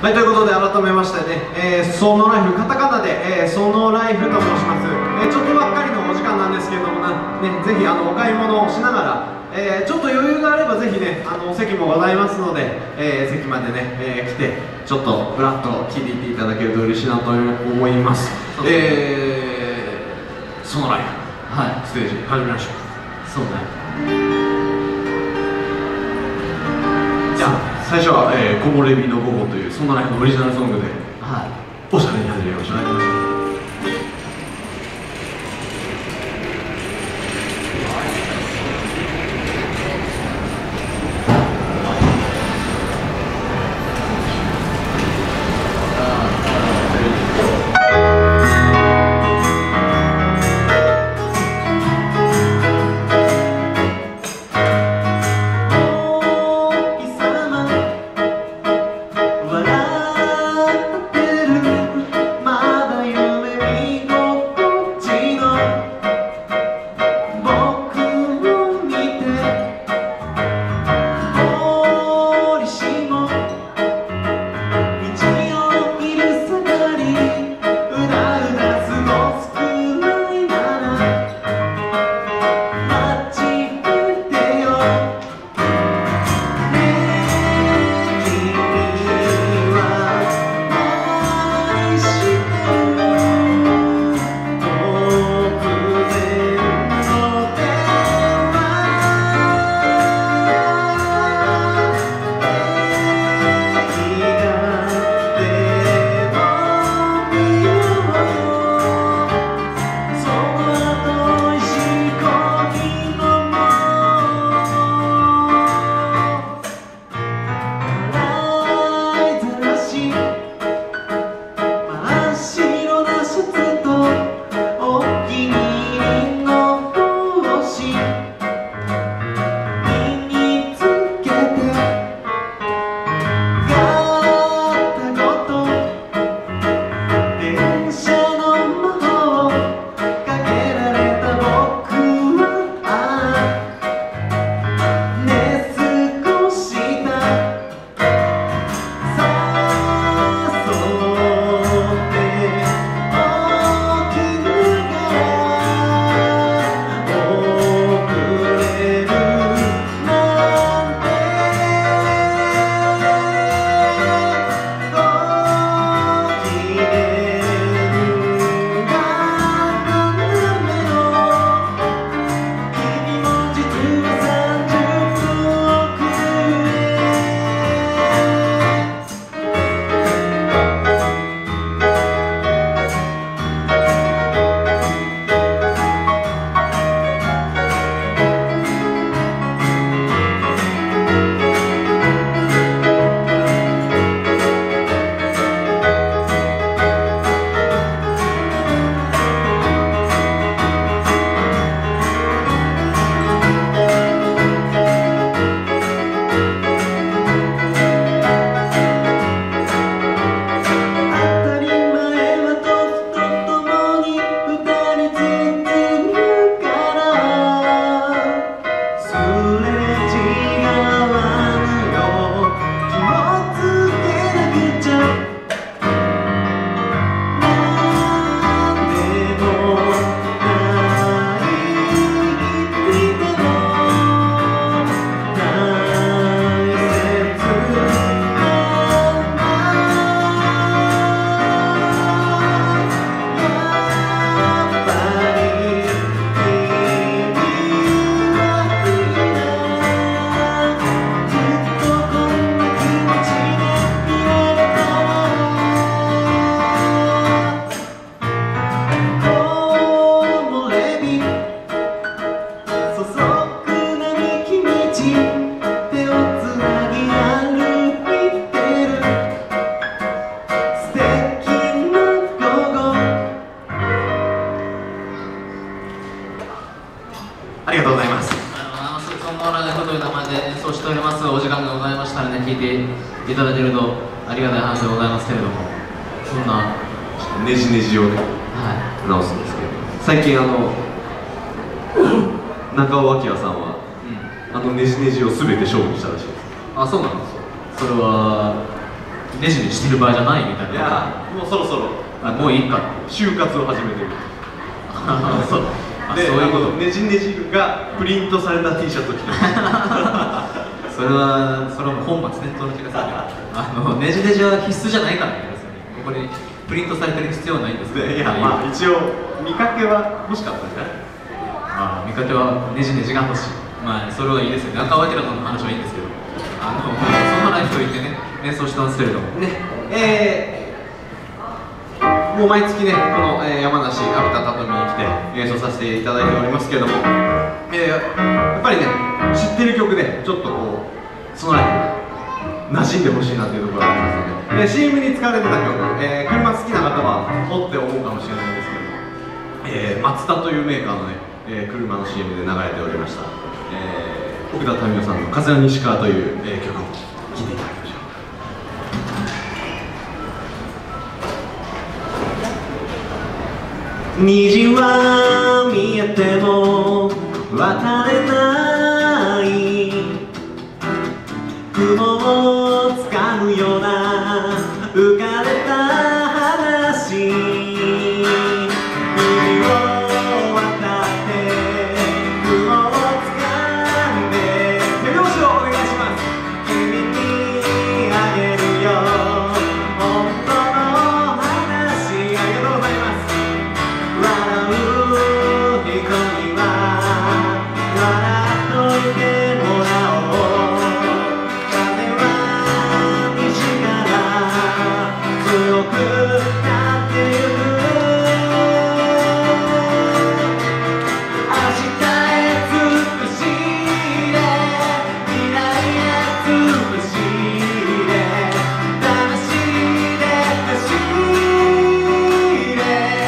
はい、ということで改めましてね、ソノライフ、カタカナで、ソノライフと申します。ちょっとばっかりのお時間なんですけれどもね、ぜひお買い物をしながら、ちょっと余裕があればぜひね、お席もございますので、席までね、来て、ちょっとフラッと聞いていっていただけると嬉しいなと思います。ソノライフ、はい、ステージ始めましょう。そうね。じゃあ最初は「木漏れ日の午後」というソノライフのオリジナルソングで、はい、おしゃれに始めましょう。ありがとうございます。 ソンノライフという名前で演奏しております。お時間がございましたらね、聴いていただけるとありがたい話でございますけれども、そんなねじねじをね、直すんですけど、最近中尾明さんは、ねじねじを全て勝負にしたらしいです。 あ、そうなんですよ。それはネジネジしてる場合じゃないみたいな。 いやもうそろそろもういいかって就活を始めてるそうで、 そういうこと。 ねじねじがプリントされた T シャツを着てますそれはもう本末転倒の気がするね。ネジネジは必須じゃないからね、ここにプリントされてる必要はないんですでいやまあ一応見かけは欲しかったんじゃない？ 見かけはネジネジが欲しい。まあそれはいいですよね。赤脇らさんの話はいいんですけど、そんなライフと言ってね演奏してますけれどもね、もう毎月ねこの、山梨秋田たとみに来て演奏させていただいておりますけれども、やっぱりね知ってる曲でちょっとこうそのライフ馴染んでほしいなというところがありますので、CM に使われてた曲、車好きな方はおって思うかもしれないんですけども、マツダというメーカーのね、車の CM で流れておりました、奥田民生さんの「風の西川」という、曲を聴いていただきましょう。虹は見えても渡れない雲を掴むような浮かれた話、海を渡って雲を掴んで手拍子をお願いします。君にあげるよ本当の話、ありがとうございます。笑う人には笑っといてもらおう、風は西から強くなってゆく、明日へ尽くしで未来へ尽くしで魂で走れ、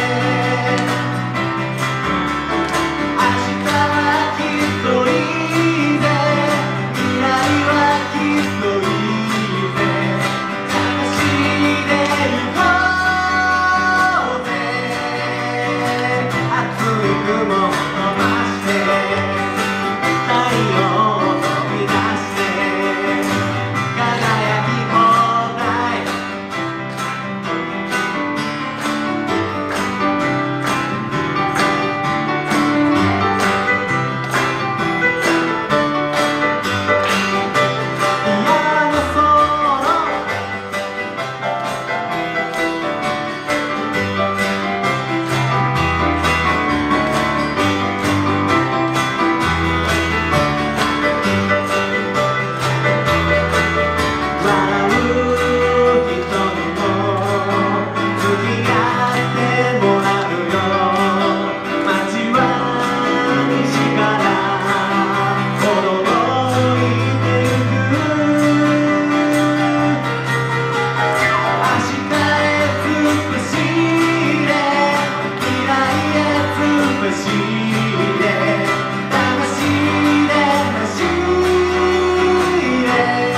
明日はきっといいぜ、未来はきっといいぜ、探して行こうぜ、熱い雲を飛ばして太陽を飛び出して輝き放題、山の空笑う人にも付き合ってもらうよ、街は西から驚いてゆく、明日へ尽くしで未来へ尽くしで魂で走れ、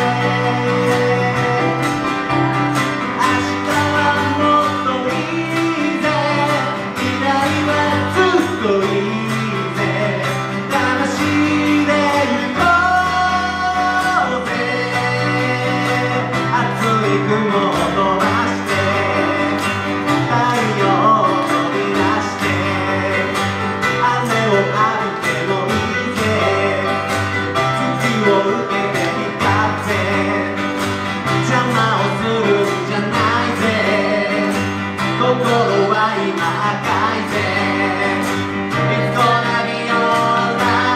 明日はもっといいぜ、未来はずっといいぜ、魂で行こうぜ、熱い雲を飛ばして太陽を飛び出して雨を浴びてもいいぜ、月を受けて光って邪魔をするんじゃないぜ、心は今赤いぜ、 It's gonna be alright。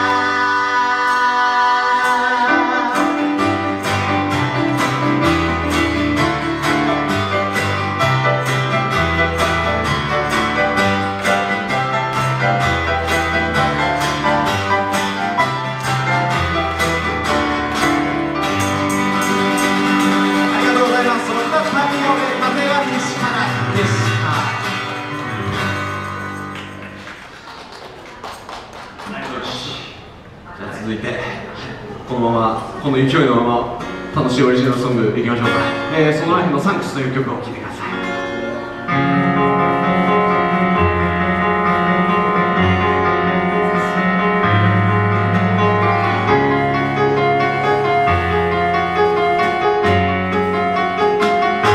ありがとうございます。それでは旅をね、風は西からでした。じゃあ続いてこのままこの勢いのまま楽しいオリジナルソングいきましょうか。そのライフのサンクスという曲を聴いてください。「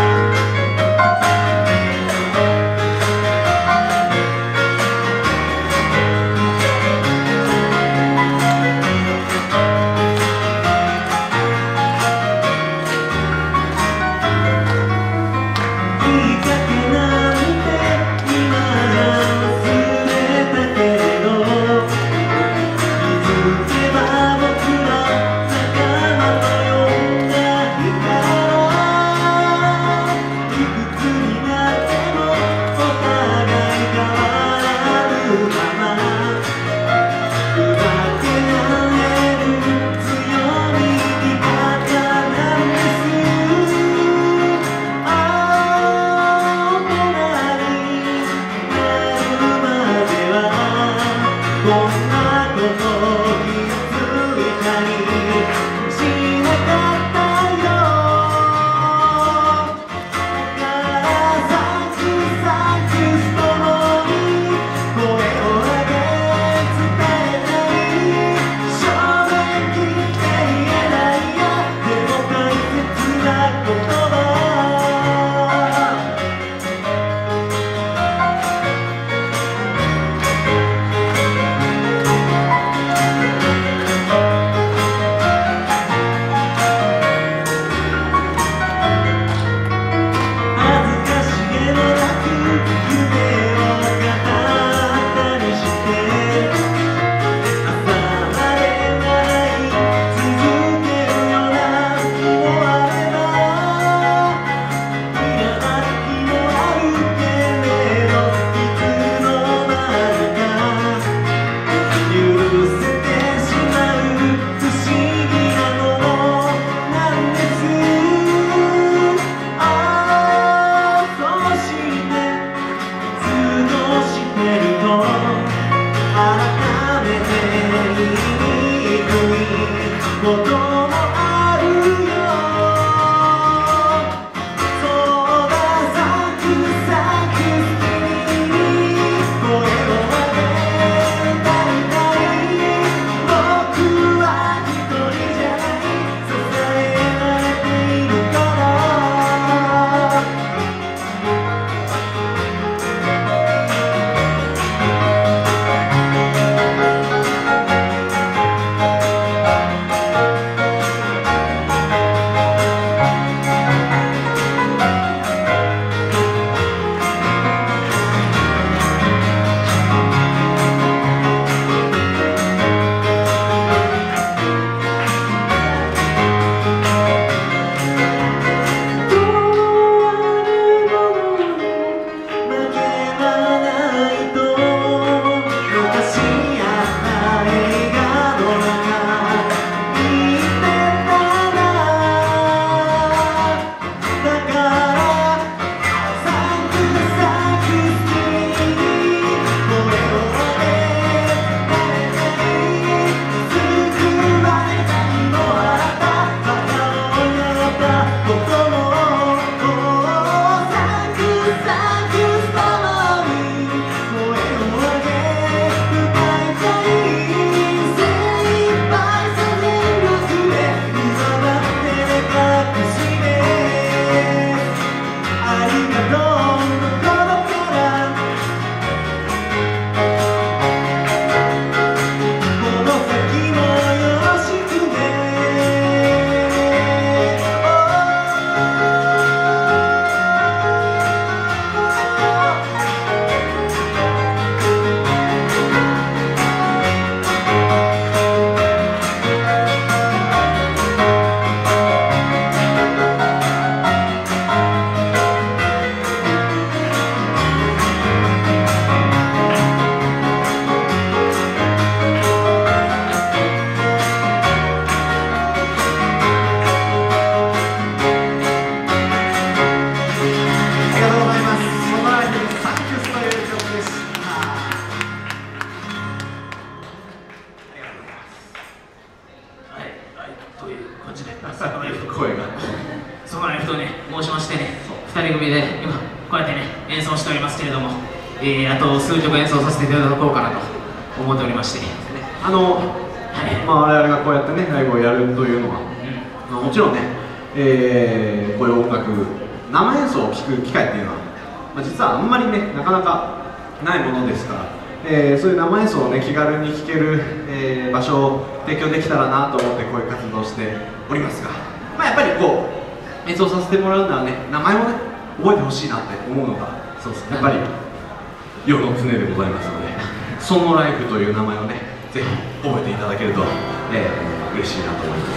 人組で今こうやってね演奏しておりますけれども、あと数曲演奏させていただこうかなと思っておりまして、 我々がこうやってねライブをやるというのは、もちろんね、こういう音楽生演奏を聴く機会っていうのは、実はあんまりねなかなかないものですから、そういう生演奏をね気軽に聴ける、場所を提供できたらなと思ってこういう活動をしておりますが、やっぱりこう演奏させてもらうならね名前をね覚えてほしいなって思うのが、そうですね、やっぱり世の常でございますので、ソノライフという名前をねぜひ覚えていただけると、嬉しいなと思います。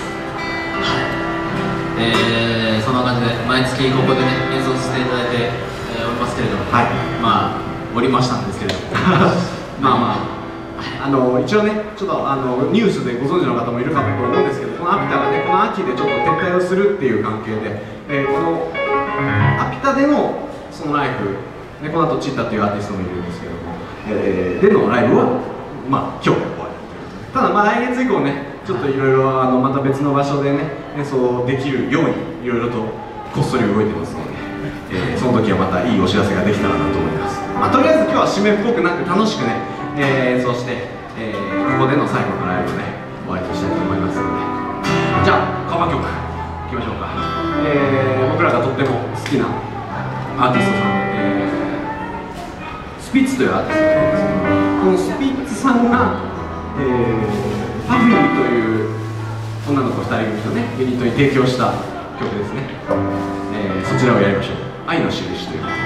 そんな感じで毎月ここでね演奏させていただいて、おりますけれども、おりましたんですけれども一応ねちょっとニュースでご存知の方もいるかと思うんですけど、このアピタがねこの秋でちょっと撤退をするっていう関係で、このアピタでのそのライフ、この後チッタっていうアーティストもいるんですけども、でのライブは今日で終わりということで、ただ来月以降ねちょっといろいろまた別の場所でね演奏できるようにいろいろとこっそり動いてますので、その時はまたいいお知らせができたらなと思います。とりあえず今日は締めっぽくなく楽しくね、演奏して、ここでの最後のライブをね終わりとしたいと思いますので、じゃあカバー曲いきましょうか。僕らがとっても好きなアーティストさんで、スピッツというアーティストがいるんですけど、このスピッツさんが、パフィーという女の子2人組とねユニットに提供した曲ですね。そちらをやりましょう。愛の印という曲。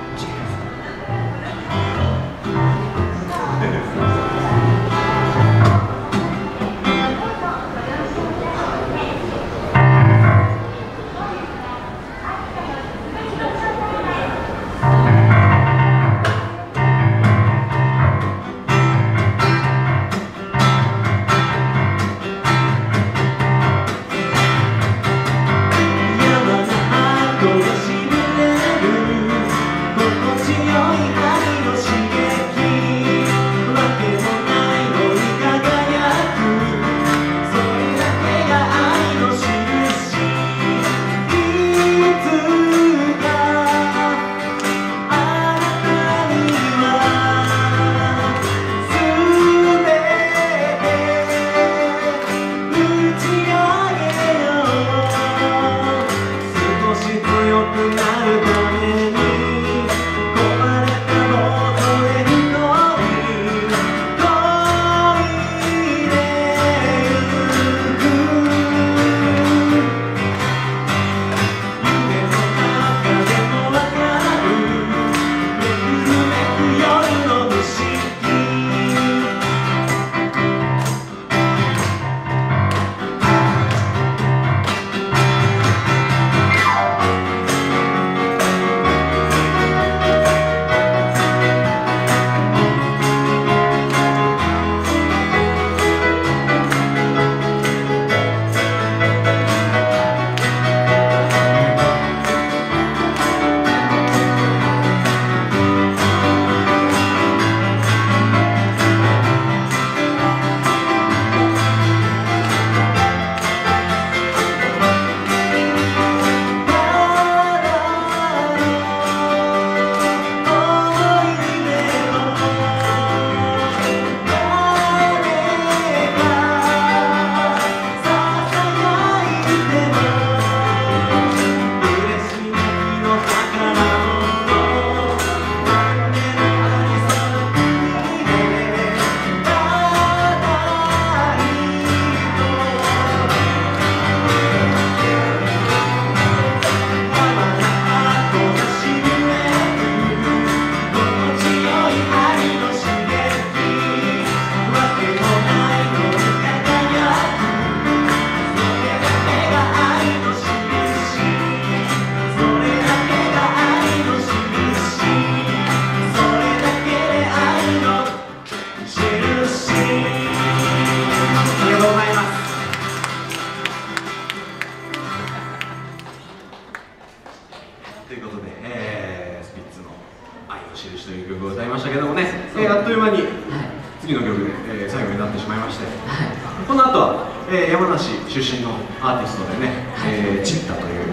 印という曲を歌いましたけどもね、あっという間に次の曲で、最後になってしまいまして、この後は、山梨出身のアーティストでね、チッタという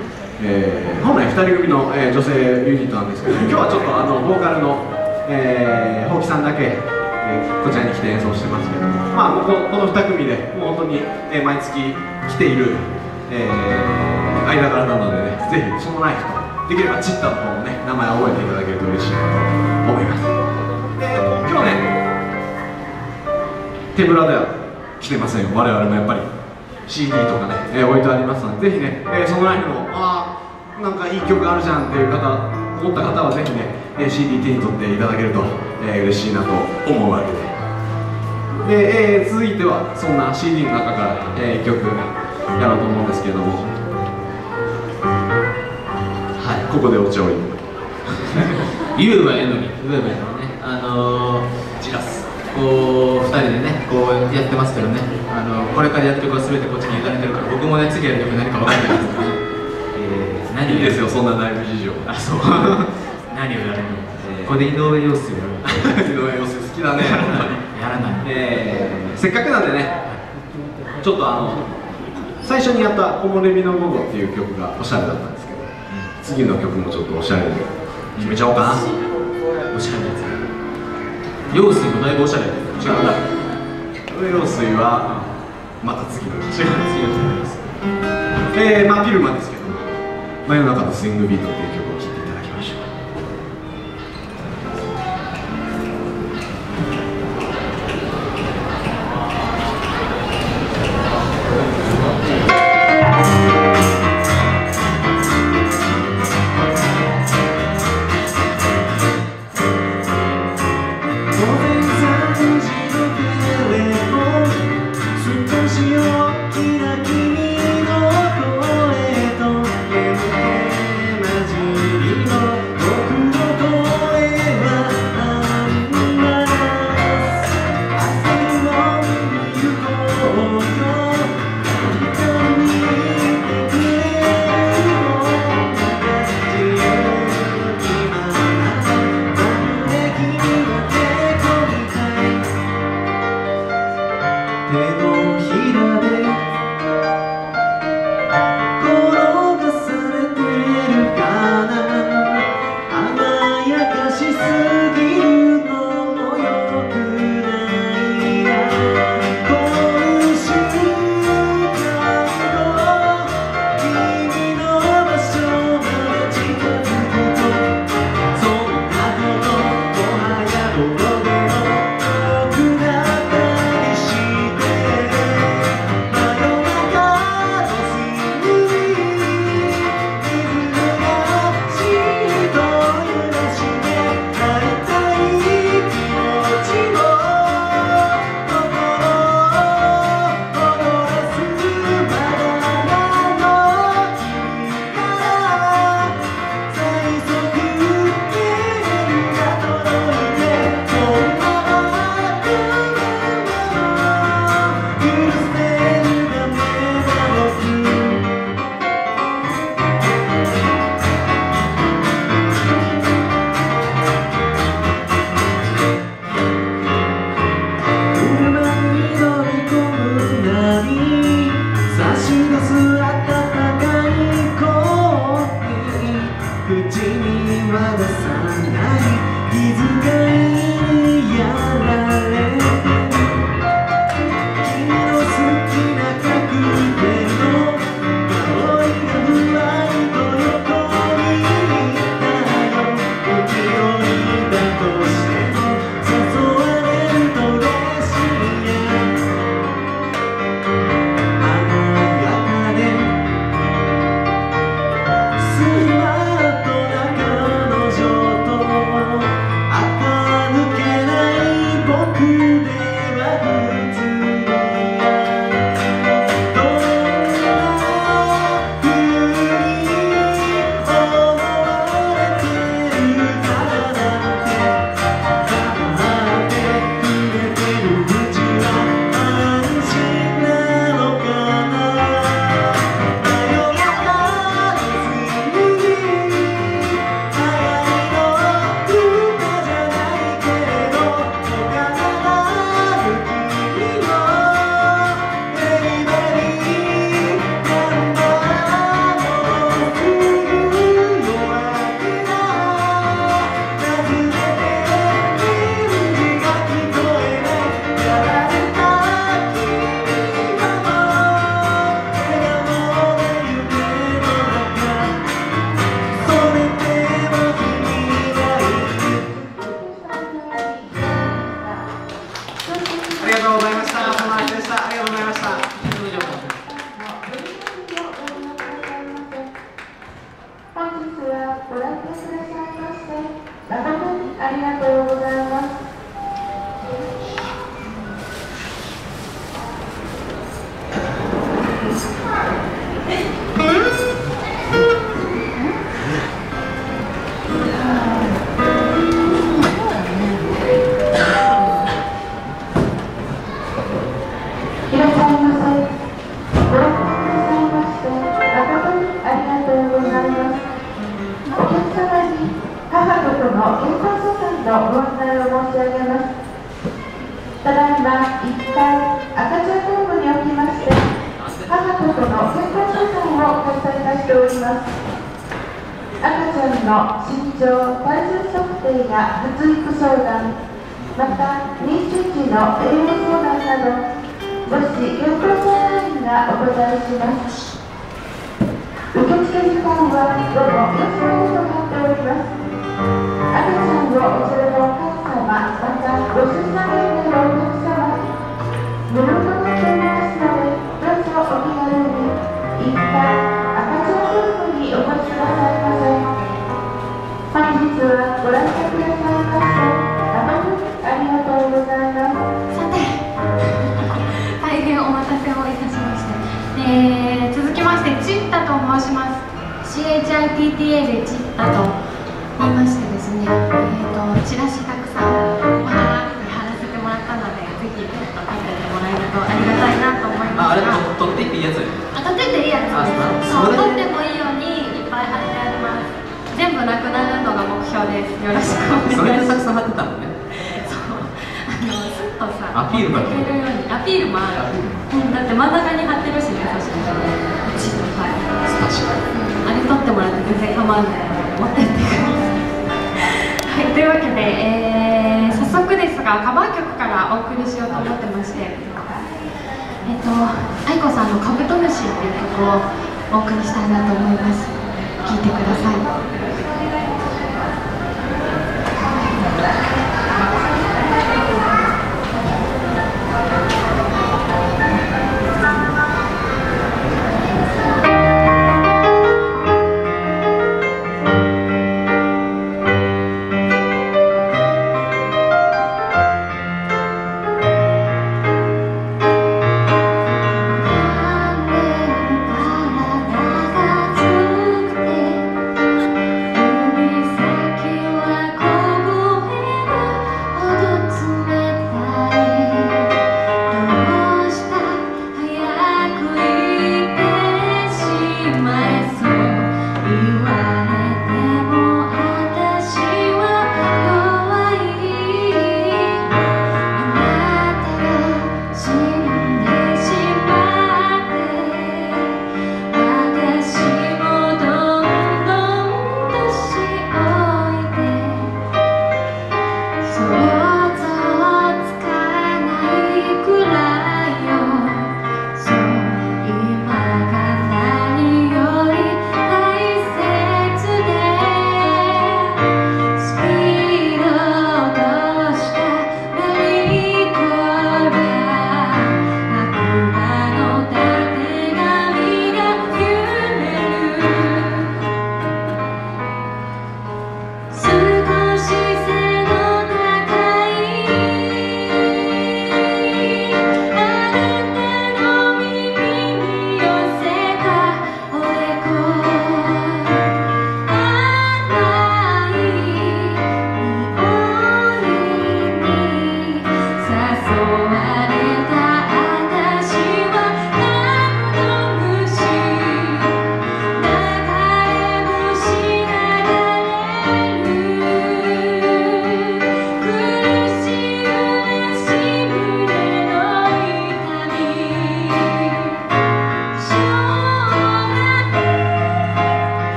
本来2人組の、女性ユニットなんですけど、今日はちょっとボーカルの、ほうきさんだけ、こちらに来て演奏してますけども、まあ、この2組でもう本当に、毎月来ている、間柄なのでね、ぜひそのナイフとできればチッタの方もね、名前を覚えていただけると嬉しいなと思います。今日ね、手ぶらでは来てませんよ。我々もやっぱり CD とかね、置いてありますので、ぜひね、そのナイフのなんかいい曲あるじゃんっていう思った方はぜひね、CD 手に取っていただけると、嬉しいなと思うわけで、続いてはそんな CD の中から、1曲やろうと思うんですけれども、はい、ここでお茶をユーはエノに、ウェブのね、ジラス、こう2人でね、こうやってますけどね、これからやってることは全てこっちに委ねてるから、僕もね、次やる曲何か分かんないですけどね。 いいですよ、そんな内部事情。 あ、そう。何をやるの？これで井上陽水をやる。 井上陽水好きだね。 やらない。 せっかくなんでね、ちょっと最初にやった「木漏れ日の午後」っていう曲がおしゃれだったんですけど、次の曲もちょっとおしゃれに決めちゃおうかな。 おしゃれなやつ。陽水もだいぶおしゃれだけど、違うな。 井上陽水はまた次の曲。 違う、次の曲です。 真昼間ですけど、真夜中のスイングビートっていう曲を聴いていただきましょう。 僕ってくださいまして誠にありがとうございます。ただいま1回赤ちゃん本部におきまして母と子の健康相談を開催いたしております。赤ちゃんの身長・体重測定や発育相談、また妊娠時の栄養相談など母子健康相談員がお答えします。受付時間は午後4時までとなっております。赤ちゃんをお連れのお母様、またご出産へのお客様、無料となっておりますので、どうぞお気軽に1階赤ちゃんルームにお越しくださいませ。本日はご来客くださいまして誠にありがとうございます。 さて大変お待たせをいたしまして、続きましてチッタと申します。 CHITTA でチッタと言いましてですね、チラシたくさんお花に貼らせてもらったので、ぜひちょっと食べてもらえるとありがたいなと思いますが。 あれ取っていっていいやつ。 取っていっていいやつです。そう、取ってもいいようにいっぱい貼ってあります。全部なくなるのが目標です。よろしくお願いします。 それでたくさん貼ってたのね。 そう、スッとさアピールが持っていけるように。アピールもある。だって真ん中に貼ってるしね、そしてうちのはいあれ取ってもらって全然構わないので持ってってください。はい、というわけで、早速ですがカバー曲からお送りしようと思ってまして、愛子さんの「カブトムシ」っていう曲をお送りしたいなと思います。聴いてください。「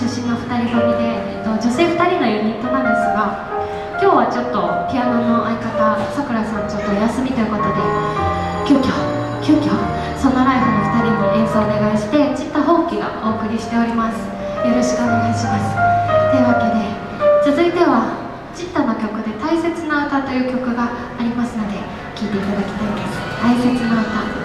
出身の2人組で、女性2人のユニットなんですが、今日はちょっとピアノの相方さくらさんちょっとお休みということで、急遽そのライフの2人に演奏をお願いして、ちったほうきがお送りしております。よろしくお願いします。というわけで続いてはちったの曲で「大切な歌」という曲がありますので聴いていただきたいです。大切な歌。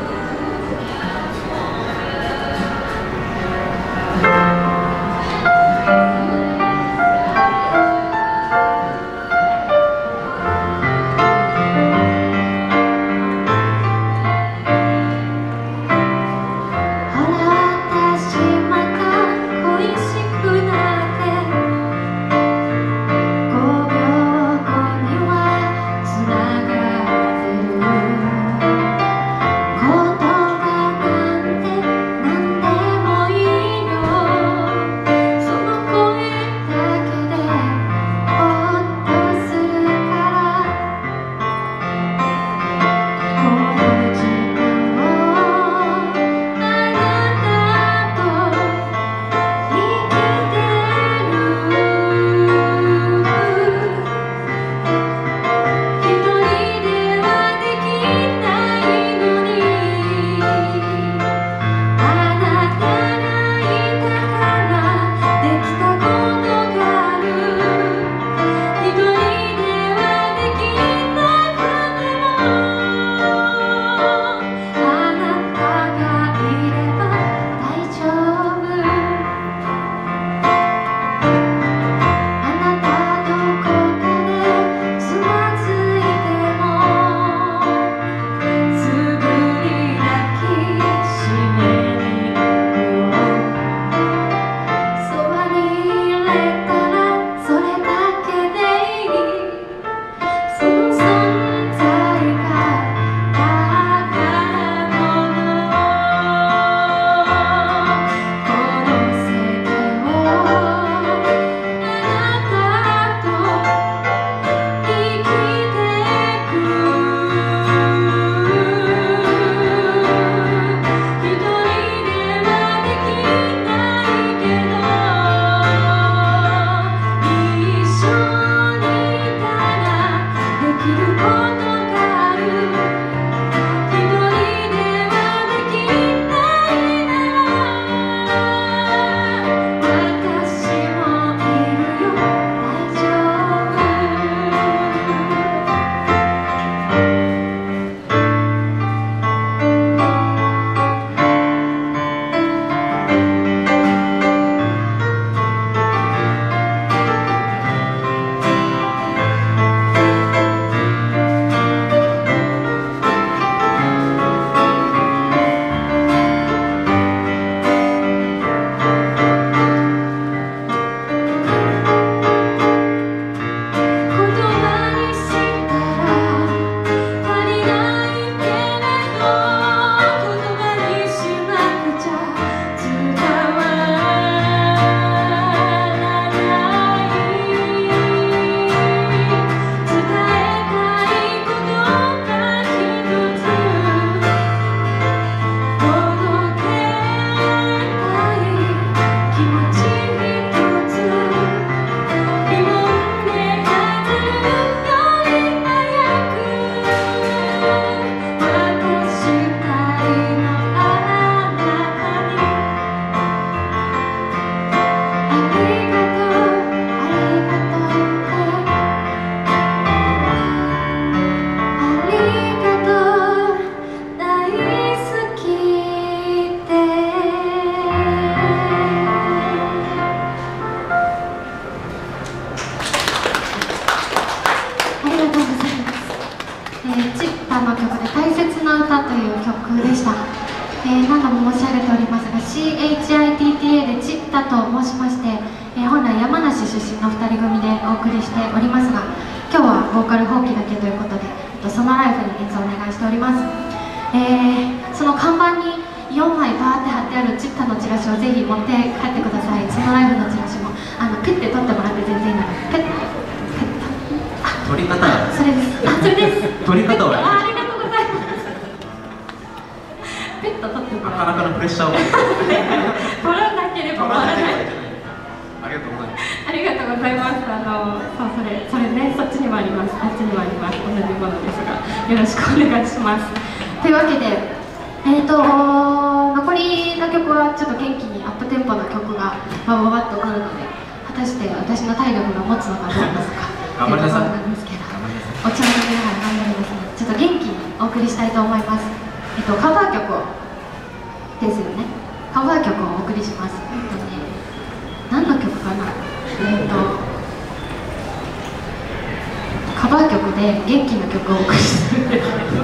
何度も申し上げておりますが CHITTA でチッタと申しまして、本来山梨出身の2人組でお送りしておりますが、今日はボーカル放棄だけということで、そのライフに演奏お願いしております。その看板に4枚バーって貼ってあるチッタのチラシをぜひ持って帰ってください。そのライフのチラシもピッて取ってもらって全然いいので、ペッ取り方はそれです。それです。 取り方はありがとうございます。ペット取ってもらう。 なかなかのプレッシャーを取らなければ終わらない。 ございます。そうそれね、そっちにもあります。あっちにもあります。同じものですが、よろしくお願いします。というわけで、残りの曲はちょっと元気にアップテンポな曲がバババッとくるので、果たして私の体力が持つのかどうか頑張りなさい。 なんですけど、お茶を飲みながら頑張りますので、ちょっと元気にお送りしたいと思います。カバー曲をですよね。カバー曲をお送りします。何の曲かな。カバー曲で元気な曲をお送りするんですけど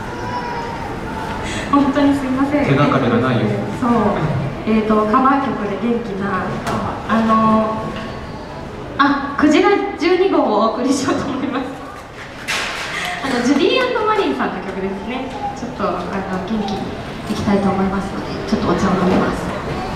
本当にすいません。 手がかりがないよ。 そう、カバー曲で元気なクジラ12号をお送りしようと思います。ジュディー&マリーさんの曲ですね。ちょっと元気にいきたいと思いますので、ちょっとお茶を飲みます。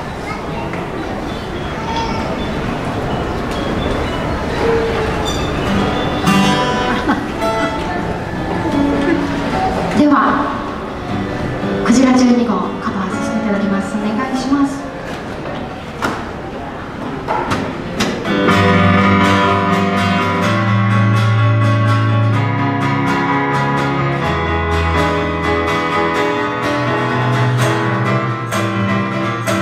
ではクジラ12号カバーさせていただきます。お願いします。 「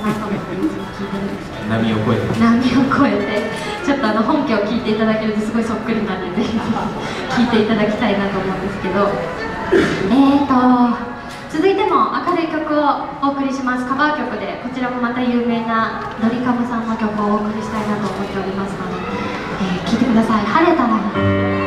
なと思っていつも聞いてるんですけど、 波を越えてちょっと本家を聞いていただけるとすごいそっくりなんで、ぜひ聞いていただきたいなと思うんですけど、続いても明るい曲をお送りします。カバー曲で、こちらもまた有名なドリカムさんの曲をお送りしたいなと思っておりますので、聴いてください。晴れたらいい。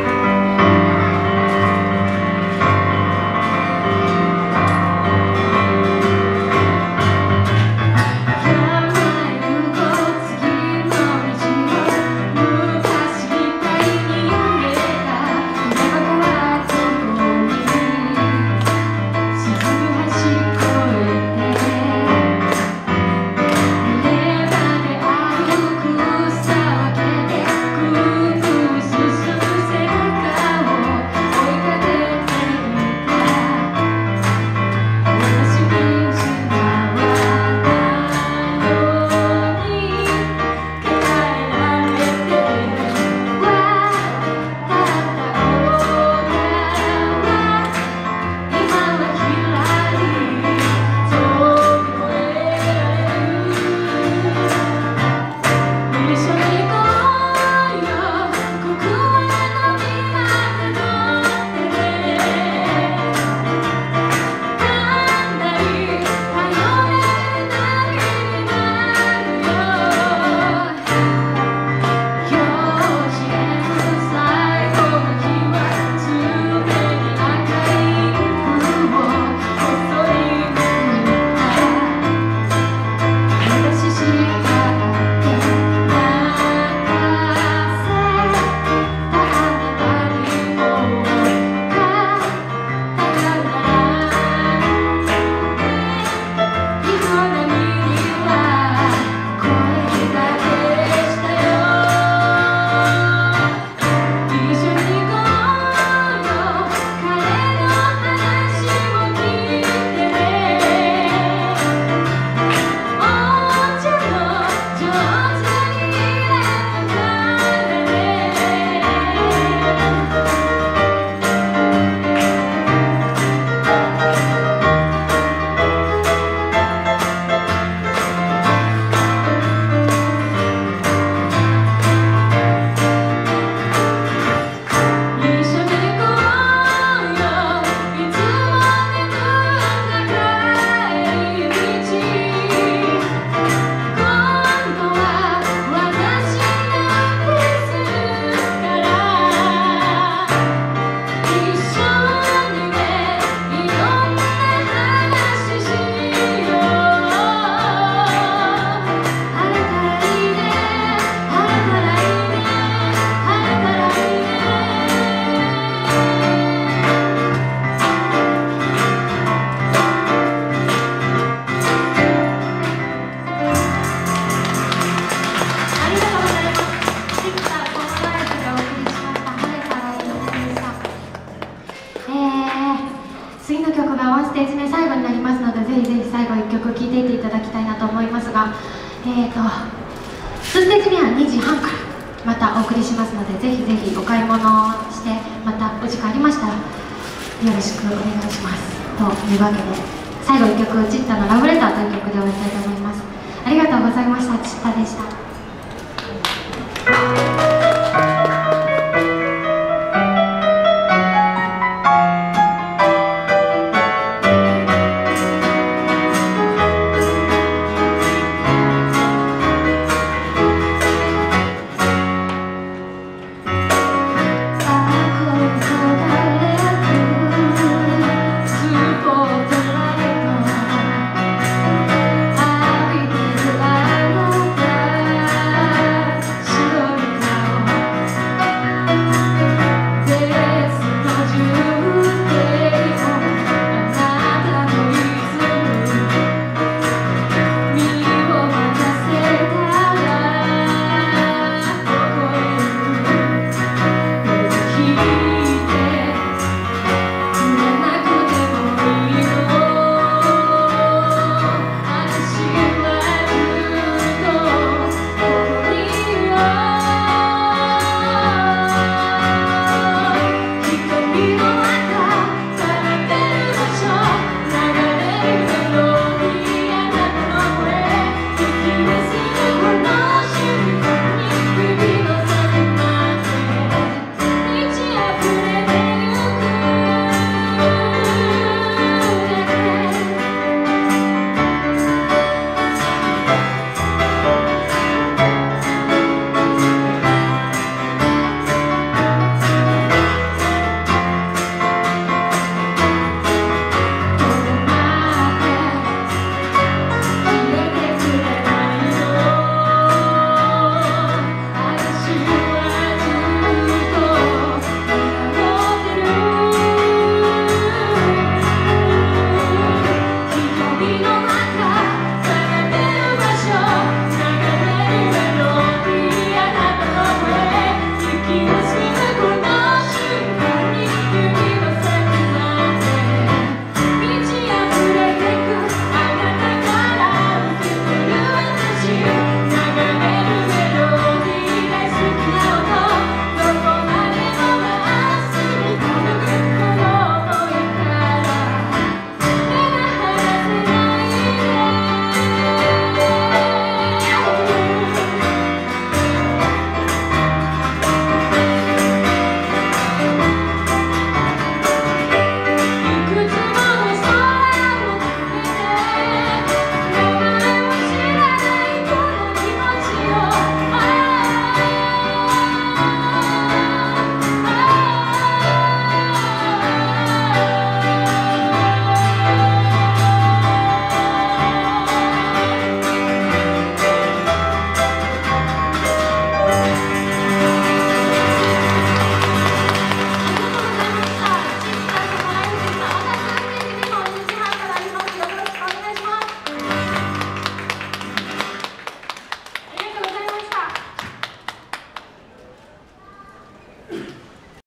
次の曲がワンステージ目最後になりますので、ぜひぜひ最後1曲聴いていっていただきたいなと思いますが、2ステージ目は2時半からまたお送りしますので、ぜひぜひお買い物してまたお時間ありましたらよろしくお願いしますというわけで、最後1曲チッタのラブレターという曲で終わりたいと思います。ありがとうございました。チッタでした。